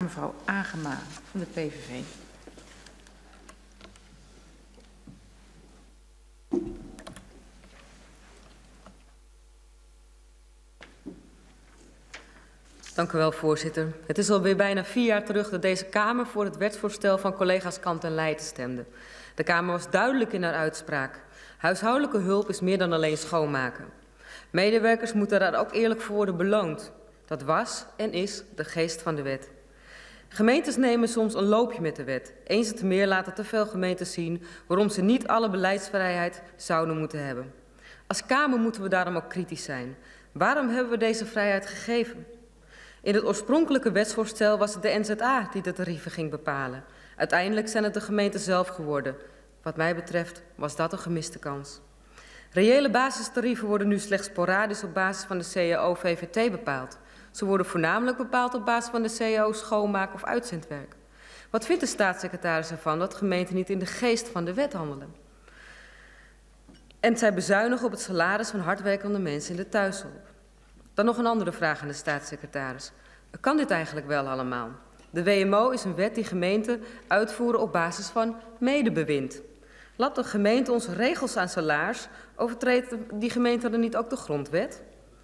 Mevrouw Agema van de PVV. Dank u wel, voorzitter. Het is alweer bijna 4 jaar terug dat deze Kamer voor het wetsvoorstel van collega's Kant en Leijten stemde. De Kamer was duidelijk in haar uitspraak. Huishoudelijke hulp is meer dan alleen schoonmaken. Medewerkers moeten daar ook eerlijk voor worden beloond. Dat was en is de geest van de wet. Gemeentes nemen soms een loopje met de wet. Eens te meer laten te veel gemeenten zien waarom ze niet alle beleidsvrijheid zouden moeten hebben. Als Kamer moeten we daarom ook kritisch zijn. Waarom hebben we deze vrijheid gegeven? In het oorspronkelijke wetsvoorstel was het de NZA die de tarieven ging bepalen. Uiteindelijk zijn het de gemeenten zelf geworden. Wat mij betreft was dat een gemiste kans. Reële basistarieven worden nu slechts sporadisch op basis van de CAO-VVT bepaald. Ze worden voornamelijk bepaald op basis van de CAO schoonmaak of uitzendwerk. Wat vindt de staatssecretaris ervan dat gemeenten niet in de geest van de wet handelen? En zij bezuinigen op het salaris van hardwerkende mensen in de thuiszorg. Dan nog een andere vraag aan de staatssecretaris. Kan dit eigenlijk wel allemaal? De WMO is een wet die gemeenten uitvoeren op basis van medebewind. Laat de gemeente onze regels aan salaris, overtreedt die gemeente dan niet ook de grondwet?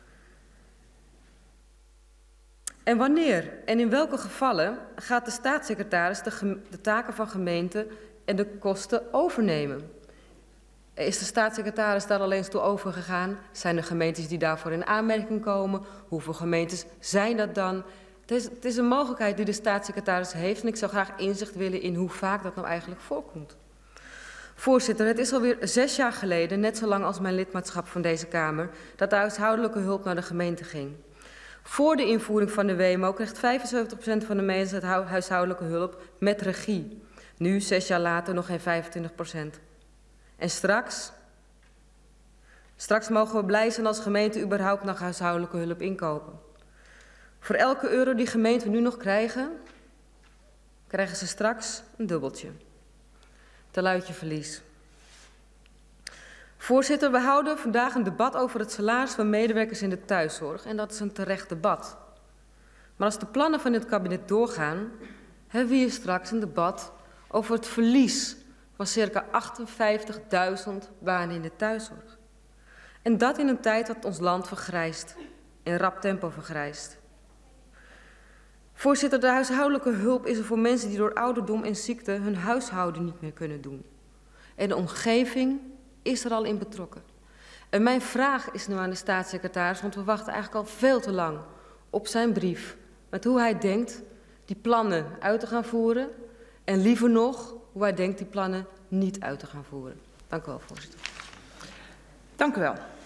En wanneer en in welke gevallen gaat de staatssecretaris de taken van gemeenten en de kosten overnemen? Is de staatssecretaris daar al eens toe overgegaan? Zijn er gemeentes die daarvoor in aanmerking komen? Hoeveel gemeentes zijn dat dan? Het is een mogelijkheid die de staatssecretaris heeft en ik zou graag inzicht willen in hoe vaak dat nou eigenlijk voorkomt. Voorzitter, het is alweer 6 jaar geleden, net zo lang als mijn lidmaatschap van deze Kamer, dat de huishoudelijke hulp naar de gemeente ging. Voor de invoering van de WMO kreeg 75% van de mensen huishoudelijke hulp met regie. Nu, 6 jaar later, nog geen 25%. En straks mogen we blij zijn als gemeente überhaupt nog huishoudelijke hulp inkopen. Voor elke euro die gemeenten nu nog krijgen, krijgen ze straks een dubbeltje. Te luidje verlies. Voorzitter, we houden vandaag een debat over het salaris van medewerkers in de thuiszorg. En dat is een terecht debat. Maar als de plannen van dit kabinet doorgaan, hebben we hier straks een debat over het verlies van circa 58.000 banen in de thuiszorg. En dat in een tijd dat ons land vergrijst, in rap tempo vergrijst. Voorzitter, de huishoudelijke hulp is er voor mensen die door ouderdom en ziekte hun huishouden niet meer kunnen doen. En de omgeving is er al in betrokken. En mijn vraag is nu aan de staatssecretaris, want we wachten eigenlijk al veel te lang op zijn brief met hoe hij denkt die plannen uit te gaan voeren en liever nog hoe hij denkt die plannen niet uit te gaan voeren. Dank u wel, voorzitter. Dank u wel.